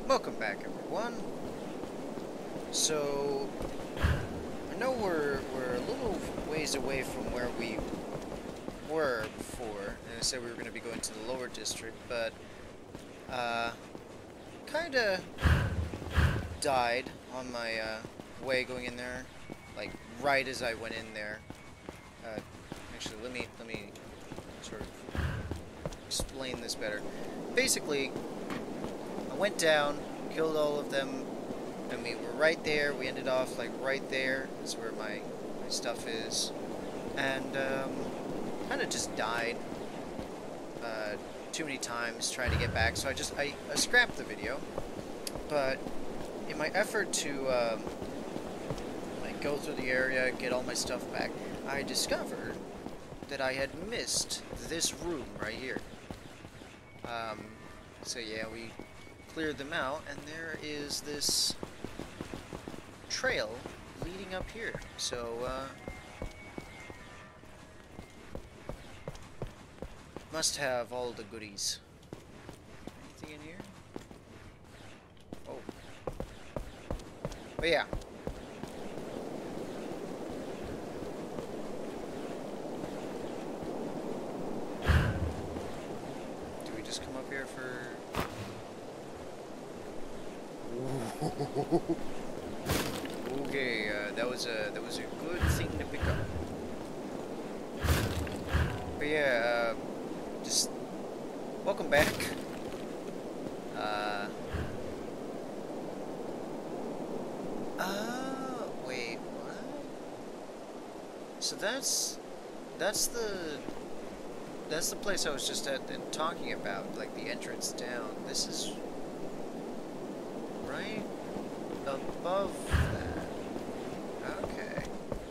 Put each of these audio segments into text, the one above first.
Welcome back, everyone. So, I know we're a little ways away from where we were before, and I said we were going to be going to the lower district, but kind of died on my way going in there, like right as I went in there. Actually, let me sort of explain this better. Basically, I went down, killed all of them, and we were right there. We ended off like right there. That's where my stuff is, and kind of just died too many times trying to get back. So I scrapped the video. But in my effort to like go through the area, get all my stuff back, I discovered that I had missed this room right here. So yeah, we cleared them out, and there is this trail leading up here. So must have all the goodies. Anything in here? Oh. But yeah. Do we just come up here for... Okay, that was a good thing to pick up. But yeah, just welcome back. Wait, what? So that's the place I was just at and talking about, like the entrance down. This is right above that. Okay.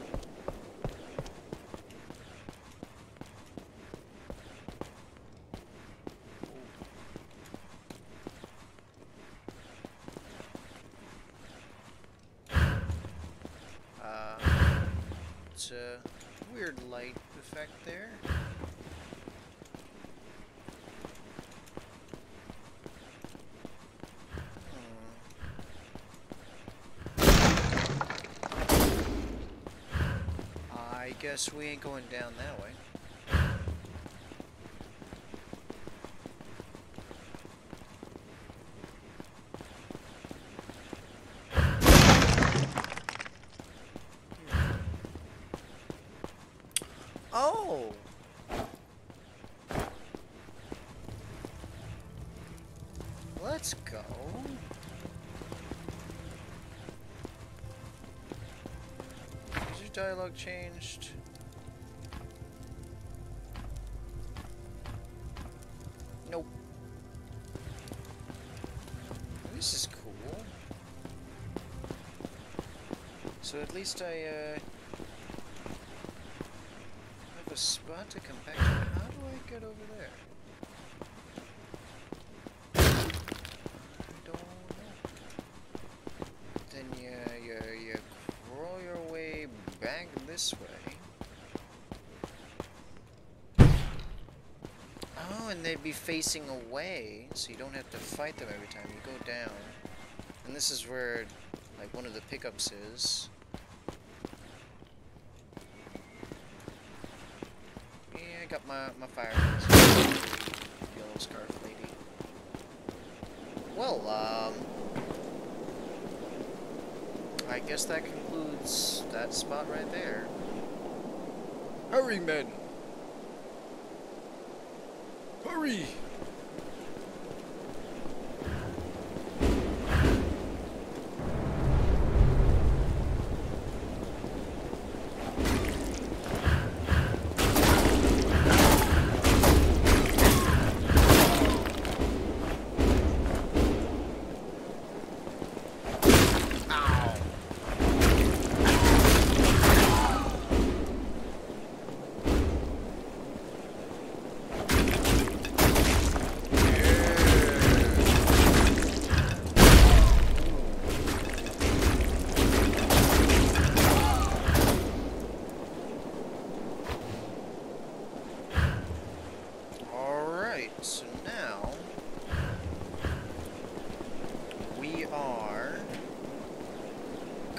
It's a weird light effect there. I guess we ain't going down that way. Oh! Let's go. Has your dialogue changed? Nope. This is cool. So at least I have a spot to come back to. How do I get over there? I don't know. Then you crawl your way back this way. Oh, and they'd be facing away, so you don't have to fight them every time you go down. And this is where, like, one of the pickups is. Yeah, I got my fire. Yellow scarf lady. Well, I guess that concludes that spot right there. Hurry, men! Hurry!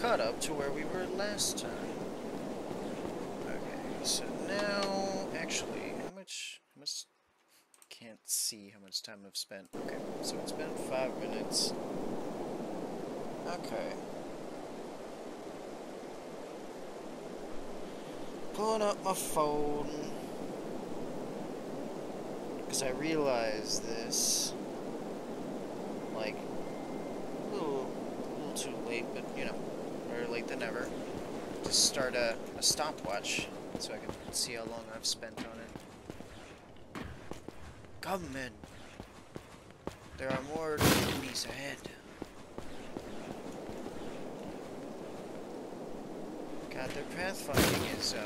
caught up to where we were last time. Okay, so now, actually, how much, can't see how much time I've spent. Okay, so it's been 5 minutes. Okay. Pulling up my phone, because I realized this, like, a little too late, but, you know, better late than never. Just start a stopwatch, so I can see how long I've spent on it. Come in. There are more enemies ahead. God, their pathfinding is,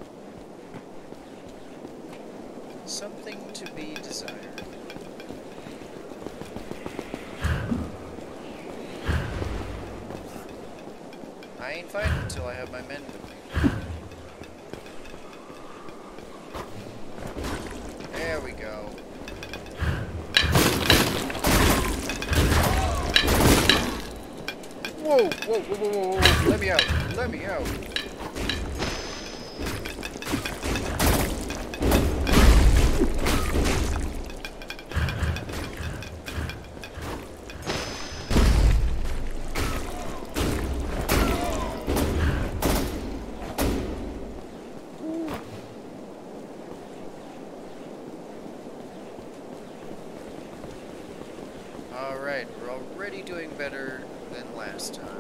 something to be desired. I ain't fighting until I have my men with me. There we go. Whoa, whoa, whoa, whoa, whoa, whoa. Let me out. Let me out. Alright, we're already doing better than last time.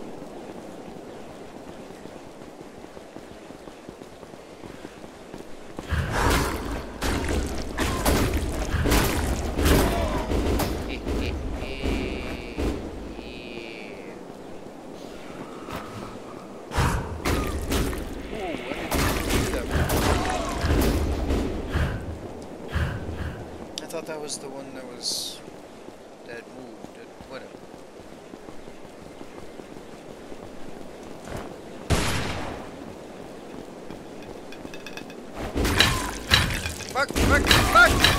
I thought that was the one that was... that moved, whatever. Fuck, fuck, fuck!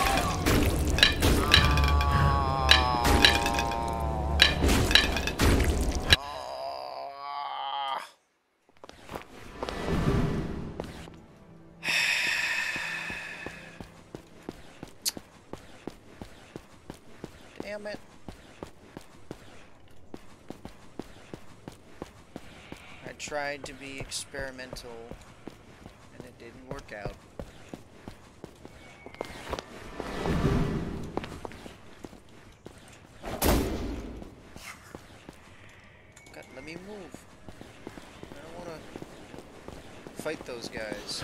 Damn it. I tried to be experimental, and it didn't work out. God, let me move. I don't want to fight those guys.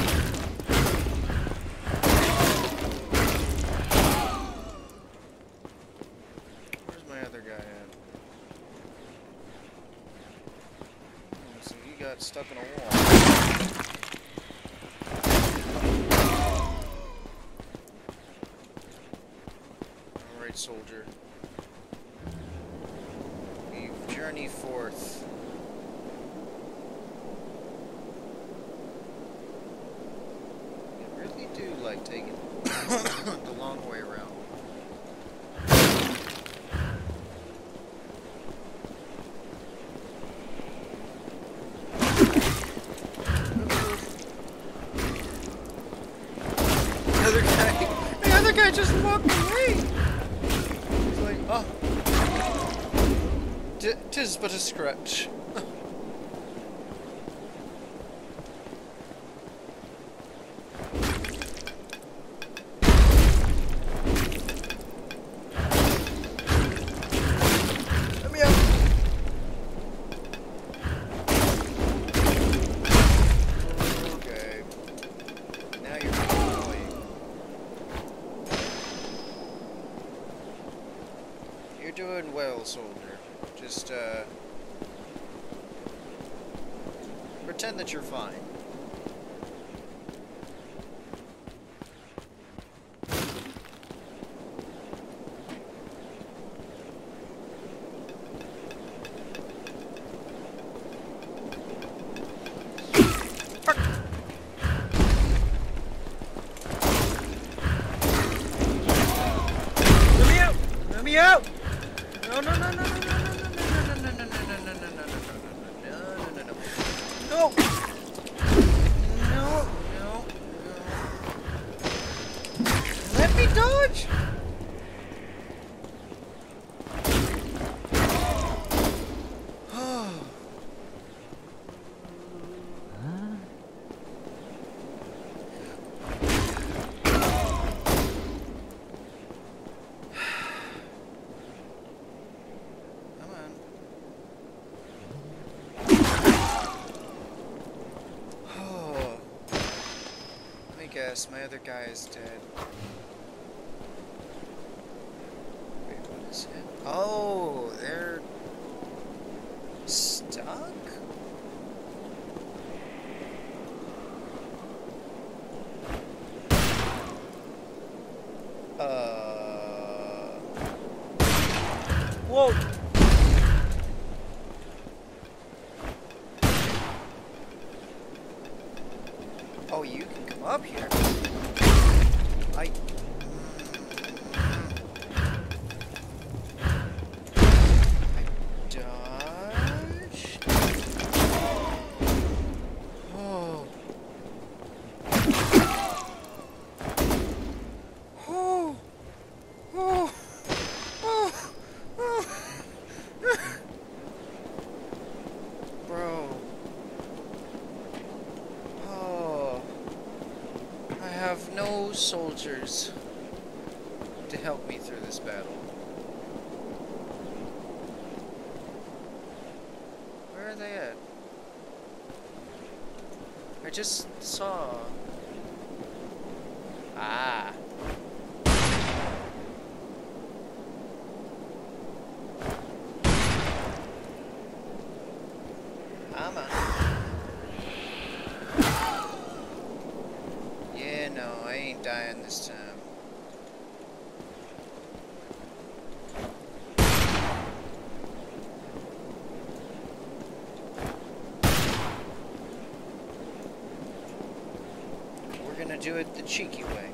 Where's my other guy at? Oh, so he got stuck in a wall. Alright, soldier. We journey forth. I really do like taking the long way around. The other guy just walked away. He's like, oh, tis but a scratch. Let me out. Okay. Now you're annoying. You're doing well, soldier. Just, pretend that you're fine. Fuck! Let me out! Let me out! No, no, no, no, no, no, no, no, no, no, no, no, no, no, no, no, no, no, no. No! No, no, no. Let me dodge! Guess my other guy is dead. Wait, what is it? Oh, they're stuck? Whoa! Oh, you can come up here. I dodge. Oh. Oh. Oh. Oh. Oh. Bro. Oh. I have no soldiers to help me through this battle. Where are they at? I just saw... Ah. Come on. Yeah, no, I ain't dying this time. We're gonna do it the cheeky way.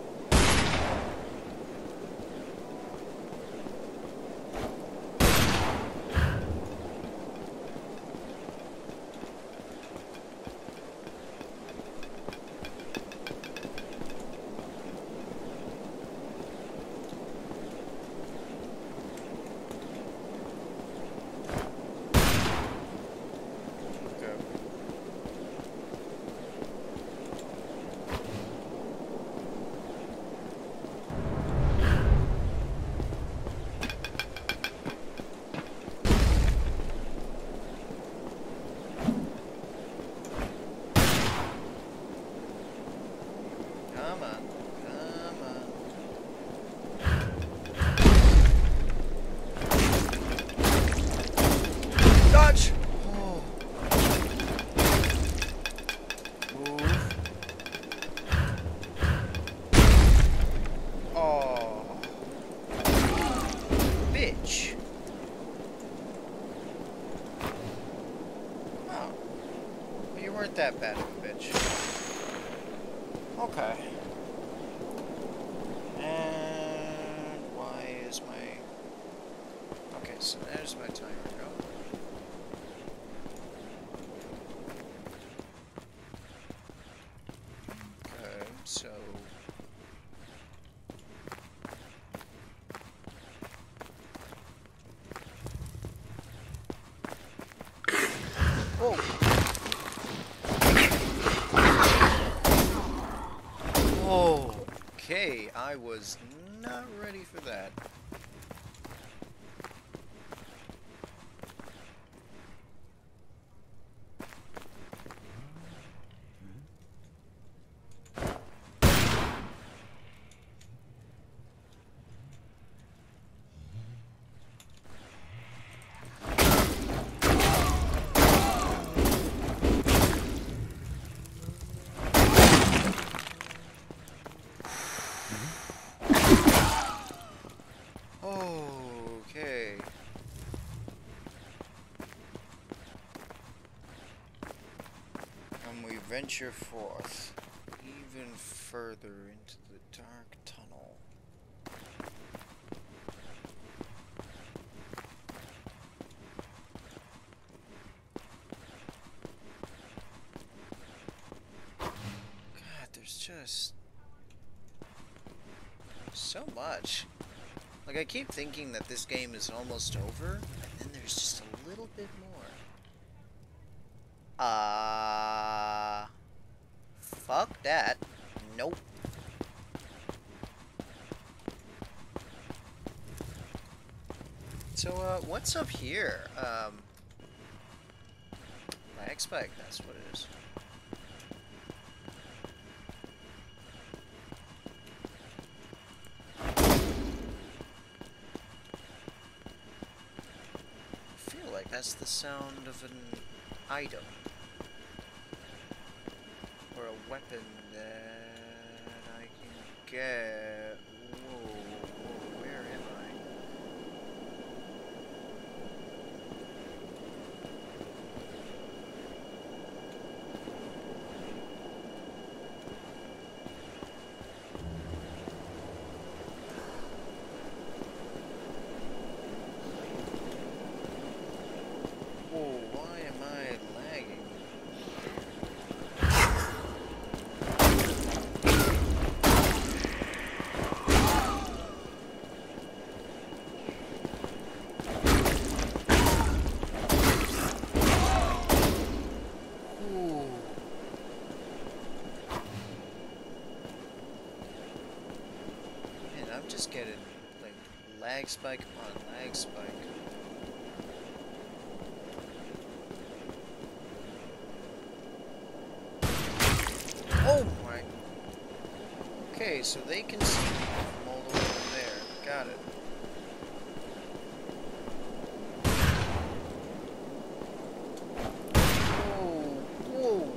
Come on. Come on. Dodge! Oh. Move. Oh. Bitch. Oh. You weren't that bad of a bitch. Okay. And why is my... Okay, so there's my timer go. Okay, so... Whoa! Okay, I was not ready for that. Okay. And we venture forth even further into the dark tunnel. just so much. Like, I keep thinking that this game is almost over, and then there's just a little bit more. Fuck that. Nope. So, what's up here? Lag spike, that's what it is. I feel like that's the sound of an item. Or a weapon that I can get. Whoa, where am I? Whoa, why am I lagging? I'm just getting, like, lag spike upon lag spike. Oh my... Okay, so they can see me from all the way over there. Got it. Whoa.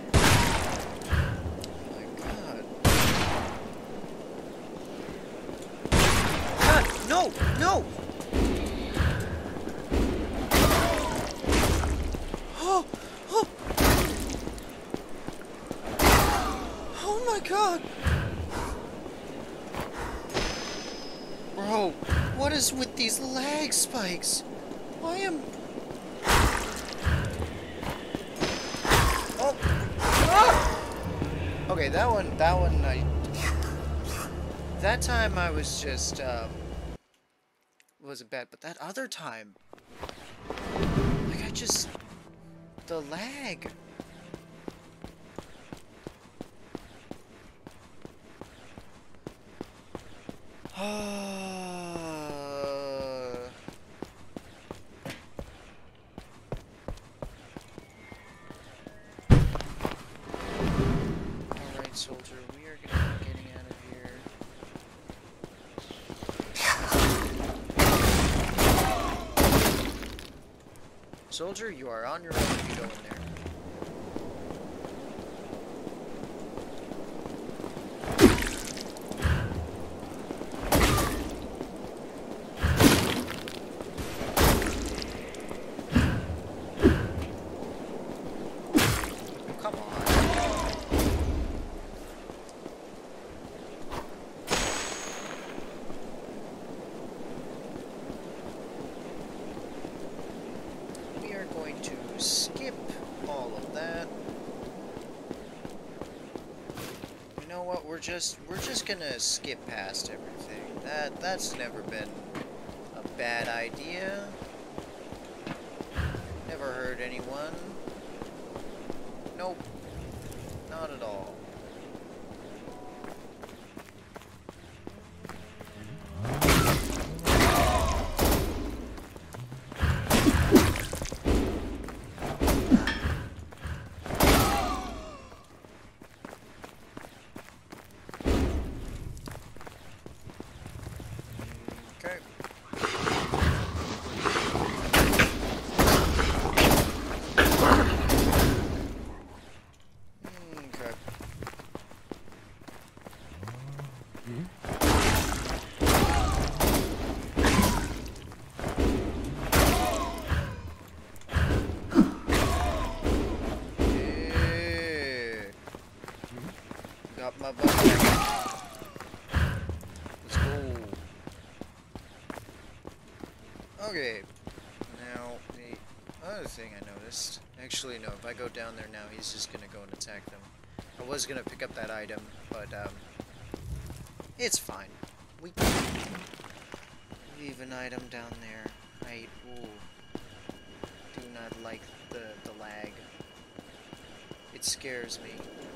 No! No! Oh! Oh! Oh my god! Bro, what is with these lag spikes? I am... Oh! Ah! Okay, that one, that time I was just, wasn't bad, but that other time, like, the lag. Alright, soldier, we are gonna be getting out of here. Soldier, you are on your own if you go in there. Come on. We are going to skip all of that. You know what? We're just gonna skip past everything. That's never been a bad idea. Never hurt anyone. Nope. Not at all. Okay. Got my butt back. Let's go. Okay. Now, the other thing I noticed... Actually, no. If I go down there now, he's just gonna go and attack them. I was gonna pick up that item. but it's fine. We leave an item down there. Ooh, do not like the lag. It scares me.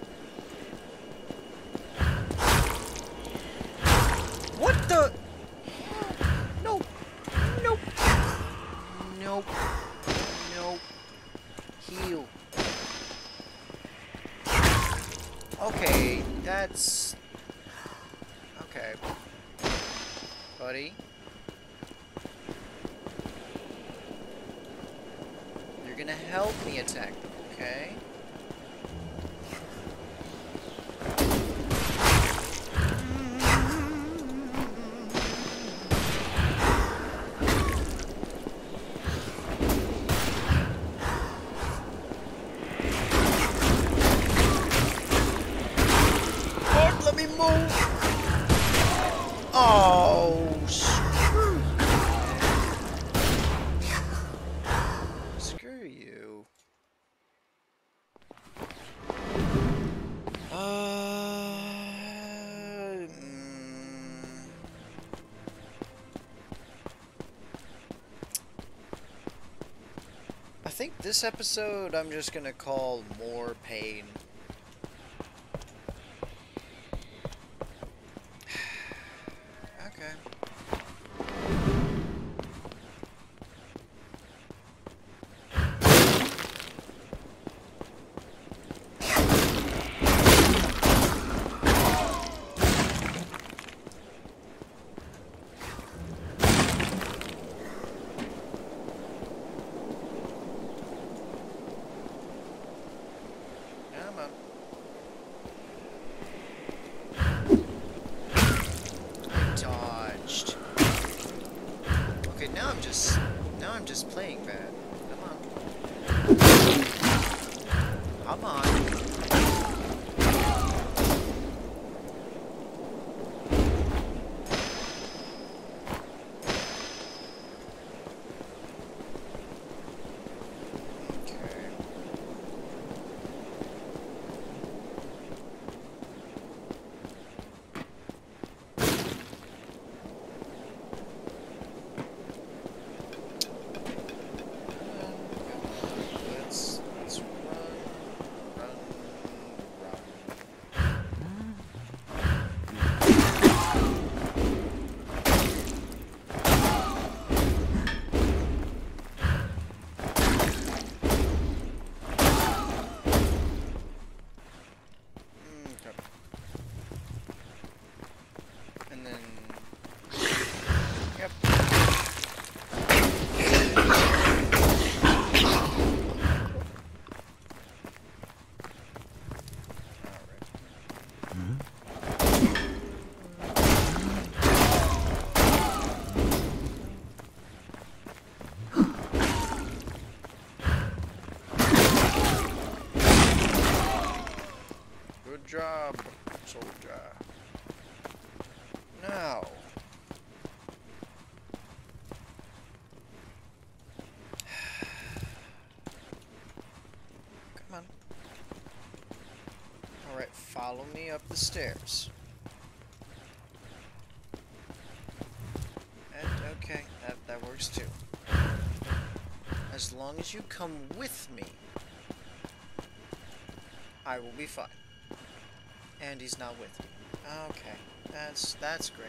What the? Nope. Nope. Nope. Nope. Heal. Okay, that's... Okay. Buddy. You're gonna help me attack them, okay? Let me move! Oh, screw you. Screw you. I think this episode I'm just gonna call More Pain. Okay. Come on. Dodged. Okay, now I'm just playing bad. Come on. Come on. Good job, soldier. Now. Come on. Alright, follow me up the stairs. And, okay, that works too. As long as you come with me, I will be fine. And he's not with me. Okay, that's great.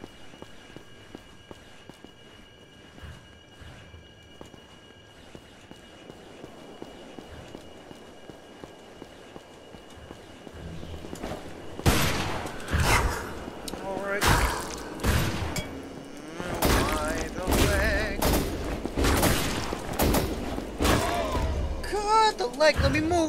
Alright. By the leg. God, the leg, let me move.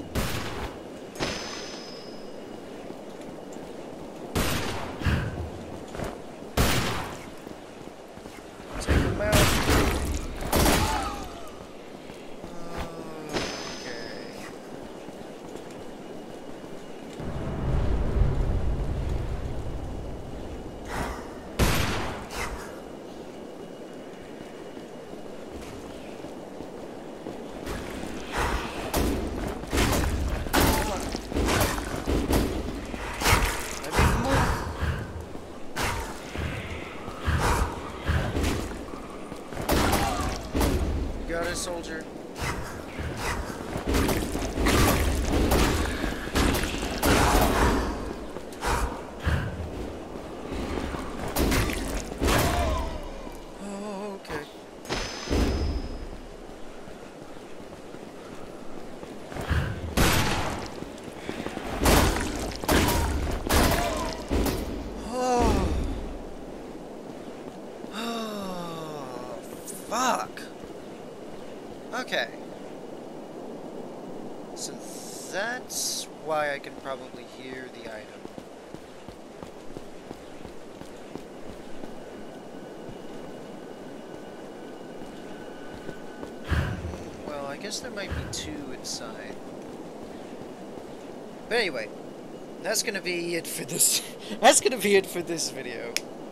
soldier. Oh, okay. Oh. Oh, fuck. Okay. So that's why I can probably hear the item. Well, I guess there might be two inside. But anyway, that's gonna be it for this. That's gonna be it for this video.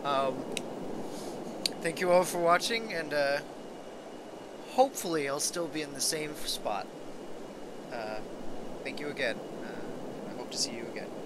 Thank you all for watching, and hopefully I'll still be in the same spot. Thank you again. I hope to see you again.